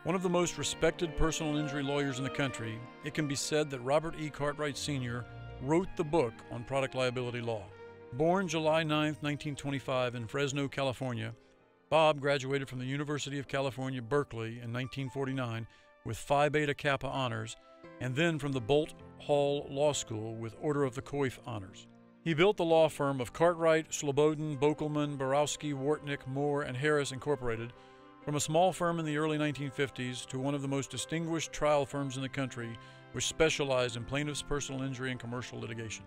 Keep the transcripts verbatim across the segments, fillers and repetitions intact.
One of the most respected personal injury lawyers in the country, it can be said that Robert E. Cartwright Senior wrote the book on product liability law. Born July ninth, nineteen twenty-five in Fresno, California, Bob graduated from the University of California, Berkeley in nineteen forty-nine with Phi Beta Kappa honors, and then from the Bolt Hall Law School with Order of the Coif honors. He built the law firm of Cartwright, Slobodin, Bokelman, Borowski, Wartnick, Moore, and Harris Incorporated, from a small firm in the early nineteen fifties to one of the most distinguished trial firms in the country, which specialized in plaintiffs' personal injury and commercial litigation.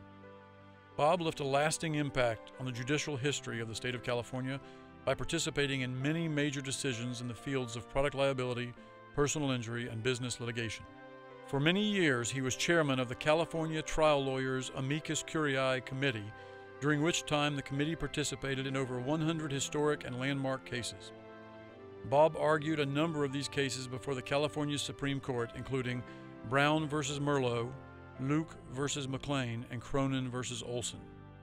Bob left a lasting impact on the judicial history of the state of California by participating in many major decisions in the fields of product liability, personal injury, and business litigation. For many years, he was chairman of the California Trial Lawyers Amicus Curiae Committee, during which time the committee participated in over one hundred historic and landmark cases. Bob argued a number of these cases before the California Supreme Court, including Brown versus Merlo, Luke versus McLean, and Cronin versus Olson.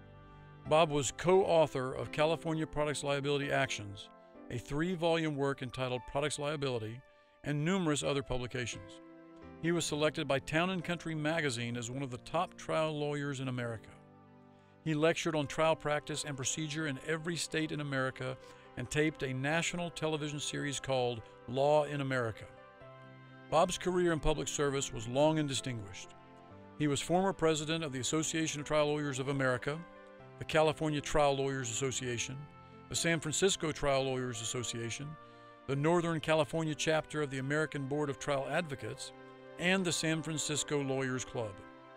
Bob was co-author of California Products Liability Actions, a three-volume work entitled Products Liability, and numerous other publications. He was selected by Town and Country magazine as one of the top trial lawyers in America. He lectured on trial practice and procedure in every state in America and taped a national television series called Law in America. Bob's career in public service was long and distinguished. He was former president of the Association of Trial Lawyers of America, the California Trial Lawyers Association, the San Francisco Trial Lawyers Association, the Northern California chapter of the American Board of Trial Advocates, and the San Francisco Lawyers Club.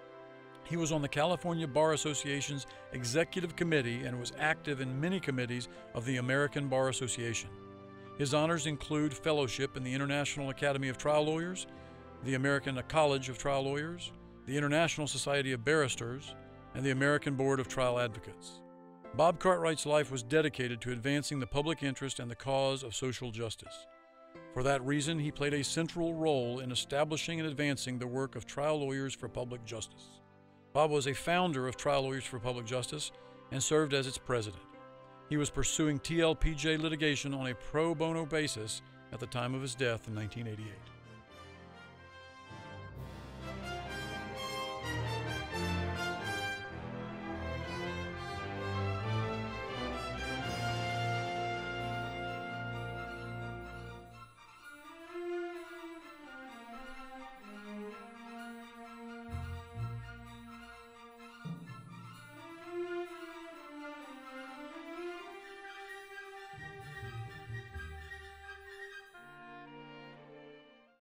He was on the California Bar Association's Executive Committee and was active in many committees of the American Bar Association. His honors include fellowship in the International Academy of Trial Lawyers, the American College of Trial Lawyers, the International Society of Barristers, and the American Board of Trial Advocates. Bob Cartwright's life was dedicated to advancing the public interest and the cause of social justice. For that reason, he played a central role in establishing and advancing the work of Trial Lawyers for Public Justice. Bob was a founder of Trial Lawyers for Public Justice and served as its president. He was pursuing T L P J litigation on a pro bono basis at the time of his death in nineteen eighty-eight.